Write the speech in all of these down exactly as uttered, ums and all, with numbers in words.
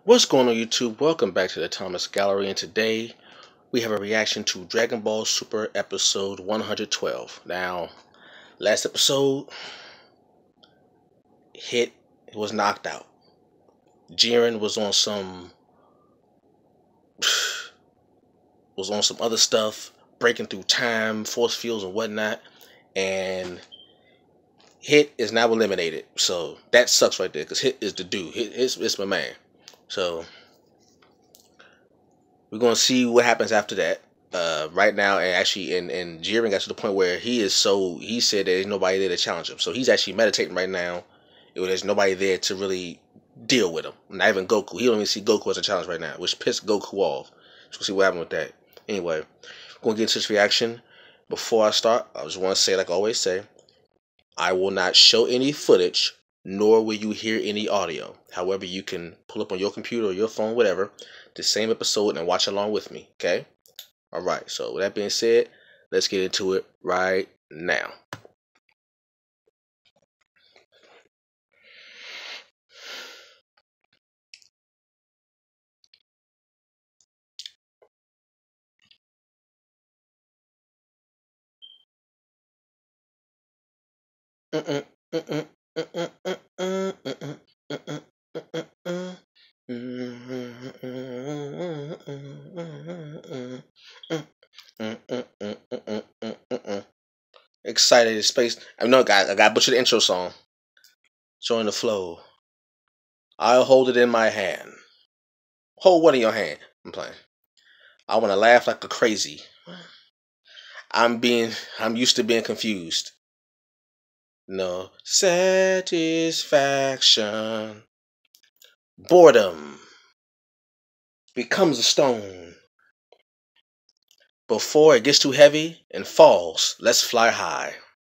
What's going on YouTube? Welcome back to the Thomas Gallery, and today we have a reaction to Dragon Ball Super episode one hundred twelve. Now, last episode, Hit was knocked out. Jiren was on some was on some other stuff, breaking through time, force fields and whatnot, and Hit is now eliminated. So that sucks right there, because Hit is the dude. Hit is it's my man. So we're gonna see what happens after that. Uh, right now, and actually, and and Jiren got to the point where he is so he said there's nobody there to challenge him. So he's actually meditating right now. There's nobody there to really deal with him. Not even Goku. He don't even see Goku as a challenge right now, which pissed Goku off. So we'll see what happened with that. Anyway, I'm gonna get into this reaction. Before I start, I just want to say, like I always say, I will not show any footage, nor will you hear any audio. However, you can pull up on your computer or your phone, whatever, the same episode and watch along with me, okay? Alright, so with that being said, let's get into it right now. Excited space. I know I got I got butchered the intro song. Showing the flow. I'll hold it in my hand. Hold what in your hand? I'm playing. I want to laugh like a crazy. I'm being I'm used to being confused. No satisfaction. Boredom becomes a stone. Before it gets too heavy and falls, let's fly high.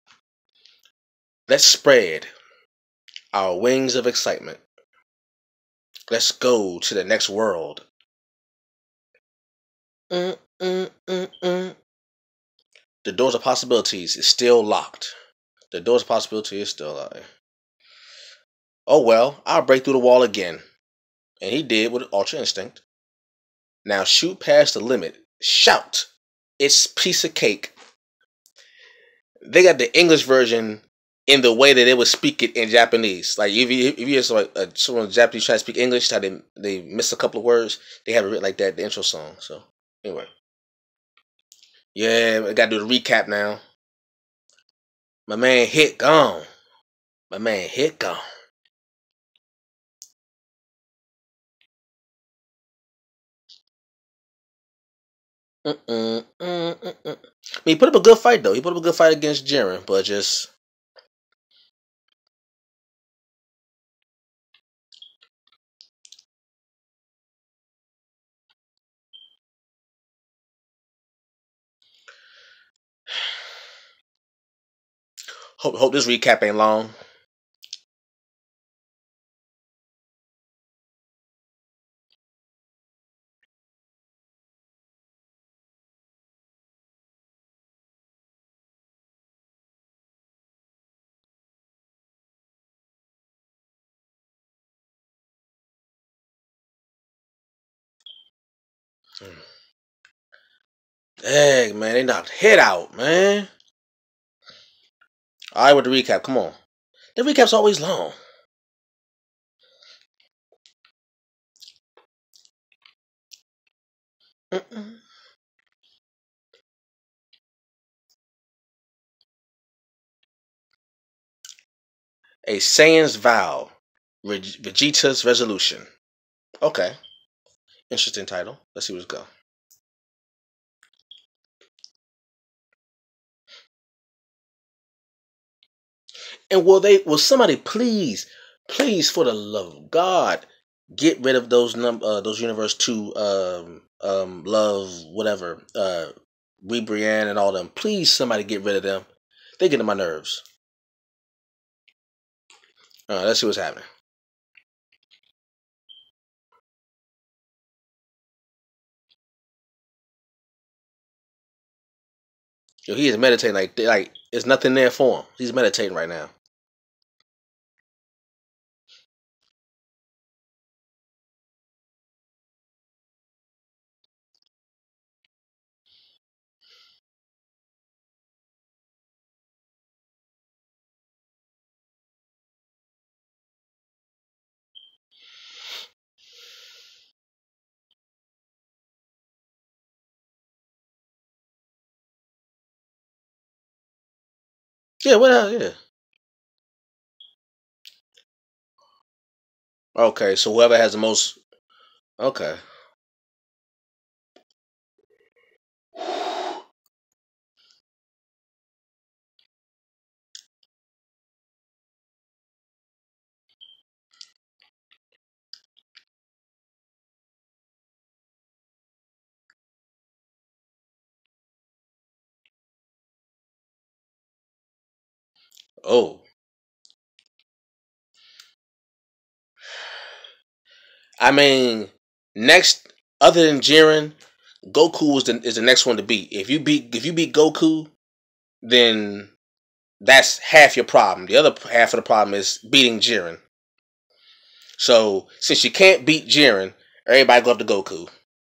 Let's spread our wings of excitement. Let's go to the next world. Mm, mm, mm, mm. The doors of possibilities is still locked. The doors of possibility is still locked. Oh well, I'll break through the wall again. And he did with Ultra Instinct. Now shoot past the limit. Shout. It's piece of cake. They got the English version in the way that they would speak it in Japanese. Like if you if you hear someone, uh, someone Japanese try to speak English, how they they miss a couple of words, they have it written like that. The intro song. So anyway, yeah, I got to do the recap now. My man Hit gone. My man Hit gone. Mm -mm, mm -mm -mm. I mean, he put up a good fight though. He put up a good fight against Jiren, but just. Hope hope this recap ain't long. Dang, man, they knocked Hit out, man. All right, with the recap, come on. The recap's always long. Mm -mm. A Saiyan's Vow, Vegeta's Resolution. Okay, interesting title. Let's see what's go. And will they? Will somebody please, please, for the love of God, get rid of those num uh, those Universe Two um um love whatever uh Ribrianne and all them. Please, somebody get rid of them. They get on my nerves. All right, let's see what's happening. Yo, he is meditating like like there's nothing there for him. He's meditating right now. Yeah, what else? Yeah. Okay, so whoever has the most. Okay. Oh, I mean, next other than Jiren, Goku is the is the next one to beat. If you beat if you beat Goku, then that's half your problem. The other half of the problem is beating Jiren. So since you can't beat Jiren, everybody go up to Goku.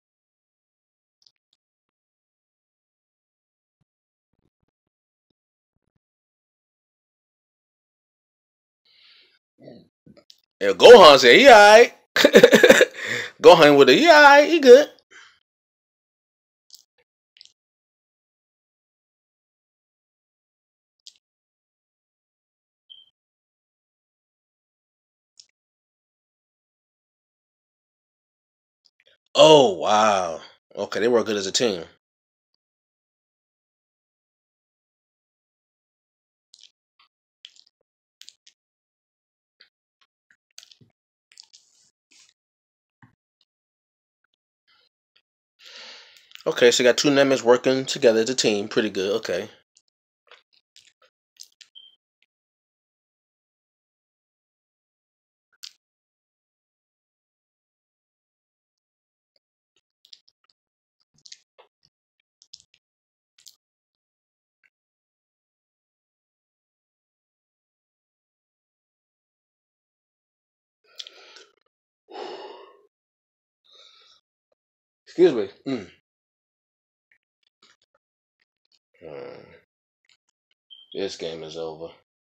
Yeah, Gohan said he alright. Gohan with a he alright, he good. Oh wow. Okay, they work good as a team. Okay, so you got two Nemets working together as a team. Pretty good. Okay. Excuse me. Mm. Hmm. This game is over.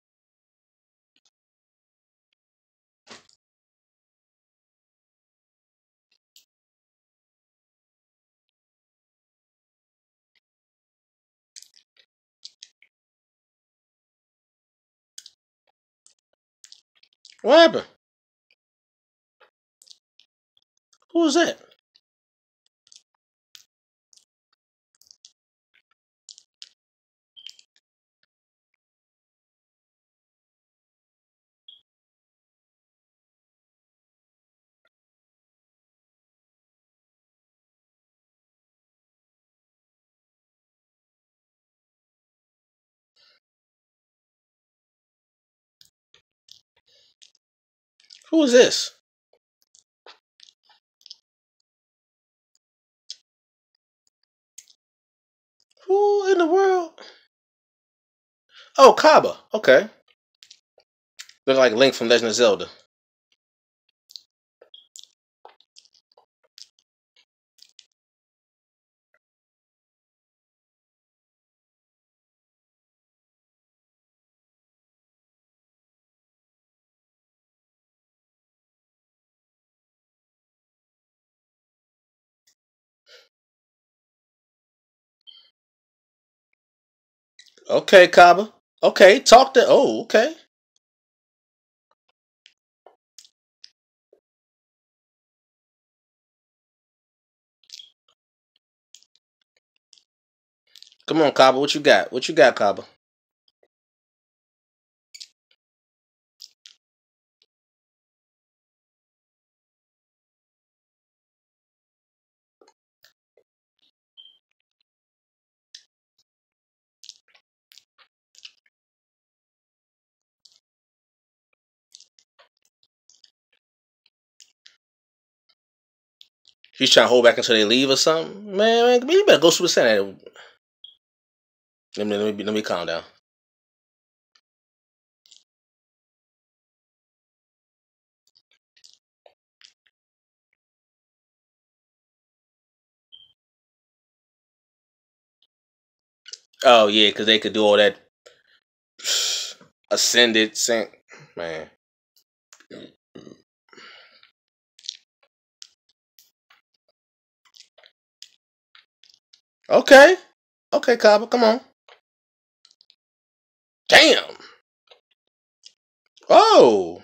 What happened? Who was that? Who is this? Who in the world? Oh, Kaba. Okay. Look like Link from Legend of Zelda. Okay, Kaba. Okay, talk to. Oh, okay. Come on, Kaba. What you got? What you got, Kaba? He's trying to hold back until they leave or something. Man, man, you better go Super Saiyan. Let me let me let me calm down. Oh yeah, because they could do all that ascended sync. Man. Okay. Okay, Kaba. Come on. Damn. Oh.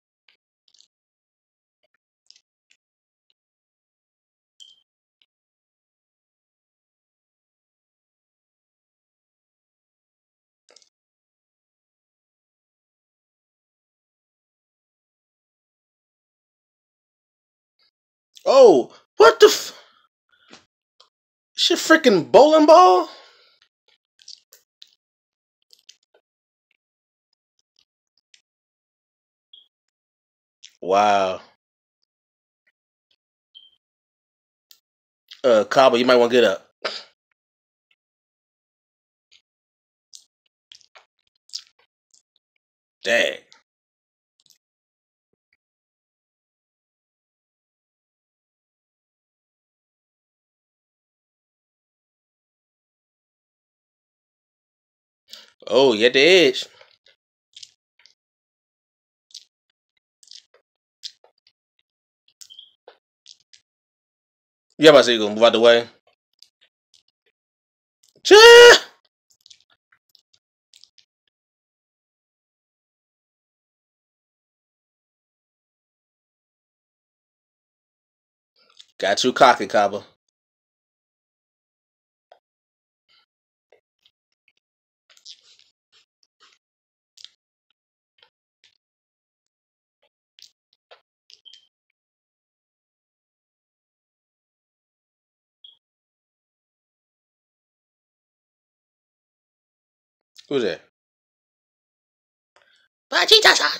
Oh. What the f... Shit freaking bowling ball? Wow. Uh, Kaba, you might want to get up. Dang. Oh, you at the edge. You about to say you gonna move out the way? Chah! Got too cocky, Kaba. Who's that? Vegeta-san.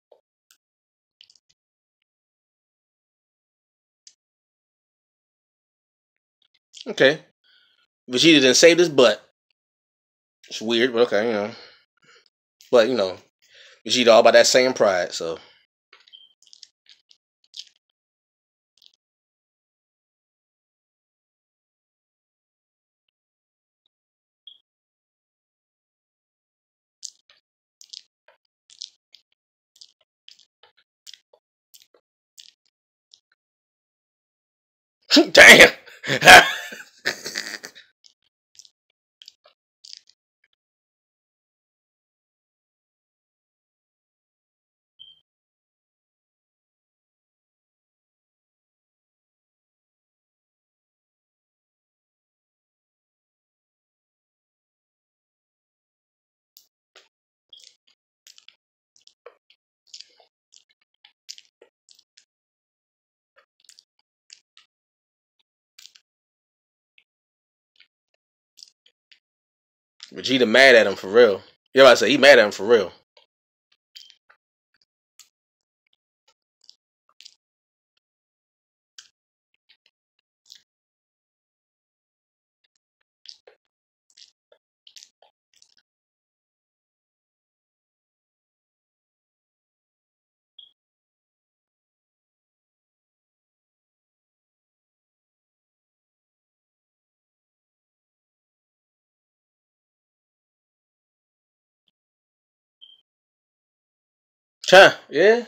Okay. Vegeta didn't save his butt. It's weird, but okay, you know. But, you know, Vegeta all about that same pride, so. Damn! Vegeta mad at him for real. You know what I say? He mad at him for real. Huh? Yeah.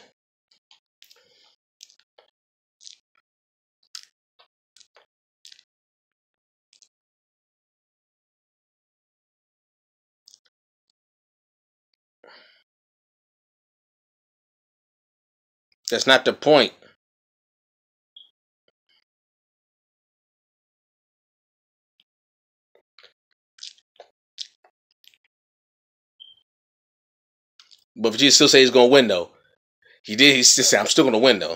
That's not the point. But Vegeta still say he's gonna win though. He did. He still say I'm still gonna win though.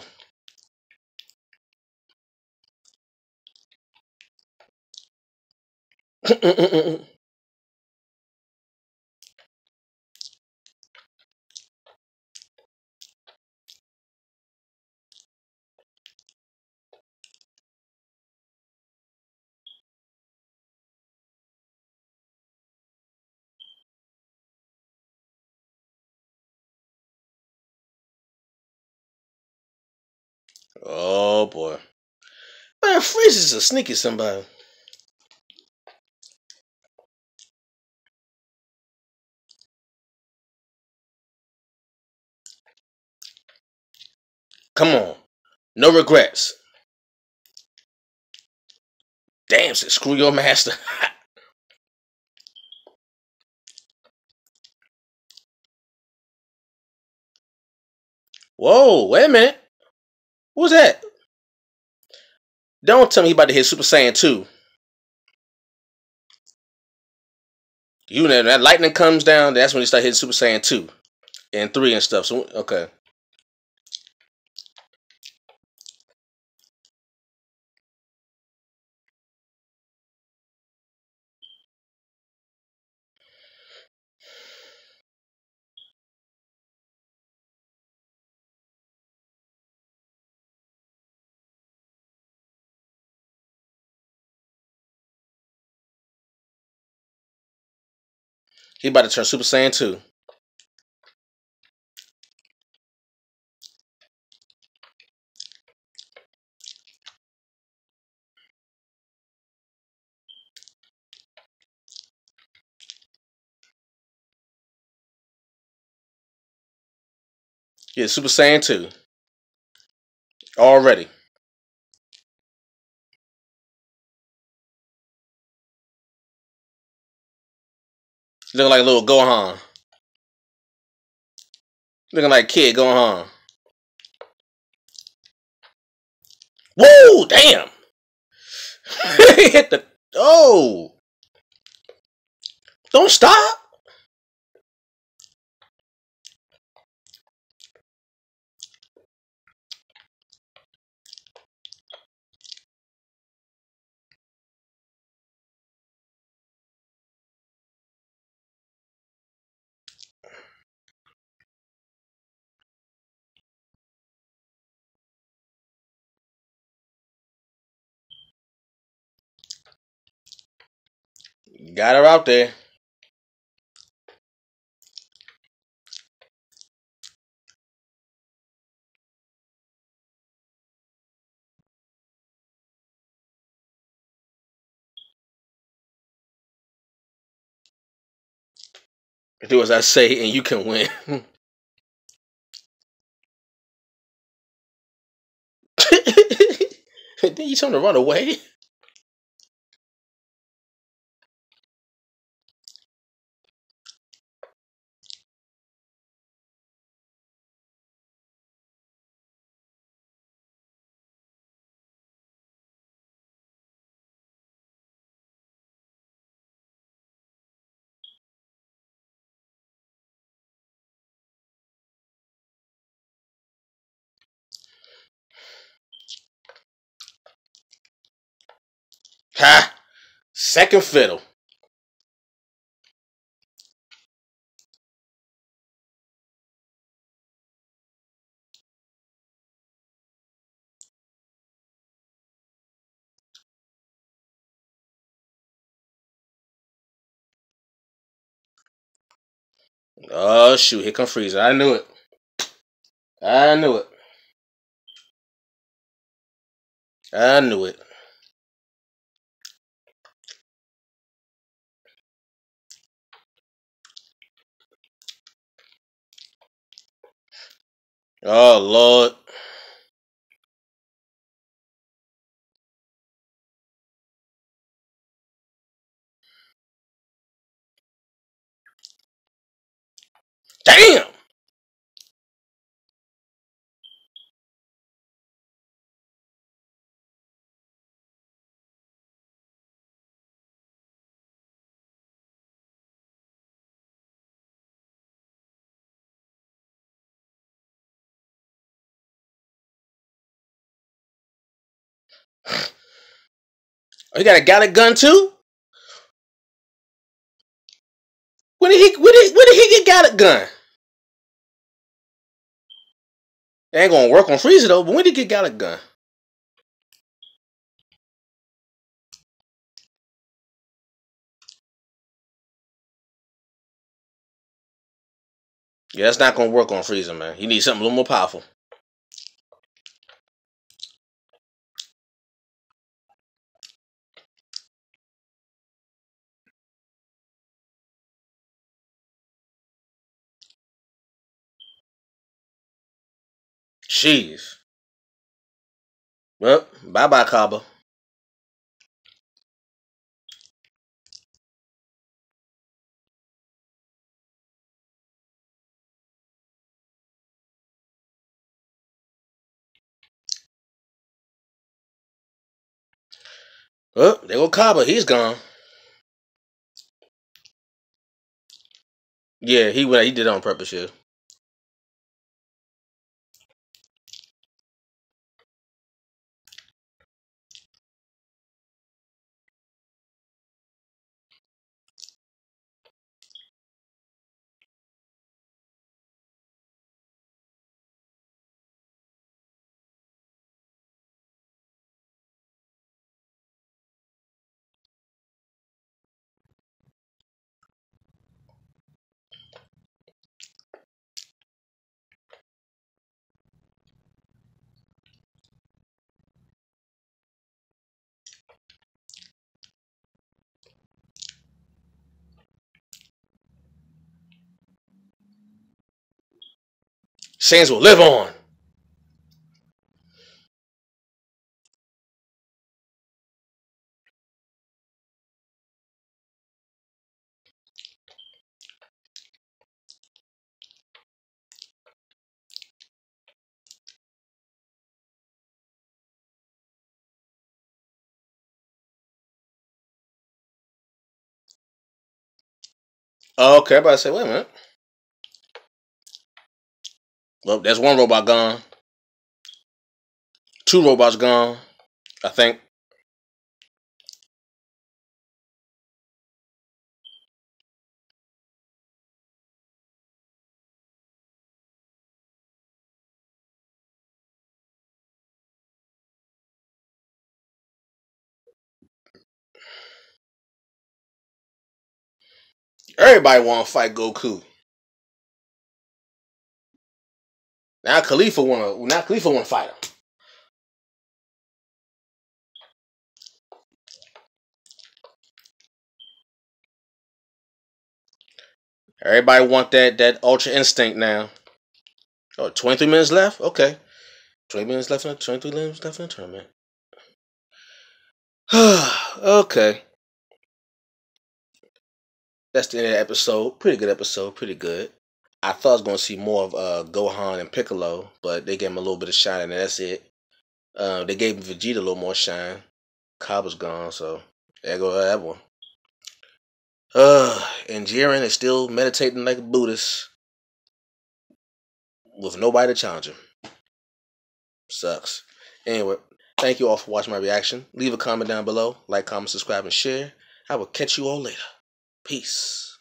Oh boy, man, Freeze is a sneaky somebody. Come on, no regrets. Damn, said screw your master. Whoa, wait a minute. What was that? Don't tell me he about to hit Super Saiyan two. You know that lightning comes down. That's when he start hitting Super Saiyan two and three and stuff. So okay, he about to turn Super Saiyan two. Yeah, Super Saiyan two already. Looking like a little Gohan. Looking like Kid Gohan. Whoa, damn! He hit the. Oh, don't stop. Got her out there. Do as I say, and you can win. Then you told him to run away. Ha! Second fiddle. Oh shoot! Here come Frieza. I knew it. I knew it. I knew it. Oh Lord. Damn. Oh, he got a Gallic gun too. When did he? When did, when did he get Gallic gun? It ain't gonna work on Frieza though. But when did he get Gallic gun? Yeah, that's not gonna work on Frieza, man. He needs something a little more powerful. Jeez. Well, bye bye, Kaba. Oh, there go Kaba. He's gone. Yeah, he went. He did it on purpose. Yeah. Saints will live on. Oh, okay, I'm about to say, wait a minute. Well, there's one robot gone. Two robots gone. I think. Everybody want to fight Goku. Now Khalifa want to. Now Khalifa want to fight him. Everybody want that that Ultra Instinct now. Oh, twenty-three minutes left. Okay, twenty minutes left in the twenty-three minutes left in the tournament. Okay, that's the end of the episode. Pretty good episode. Pretty good. I thought I was going to see more of uh, Gohan and Piccolo, but they gave him a little bit of shine, and that's it. Uh, they gave Vegeta a little more shine. Cobb was gone, so there go that one. Uh, and Jiren is still meditating like a Buddhist with nobody to challenge him. Sucks. Anyway, thank you all for watching my reaction. Leave a comment down below. Like, comment, subscribe, and share. I will catch you all later. Peace.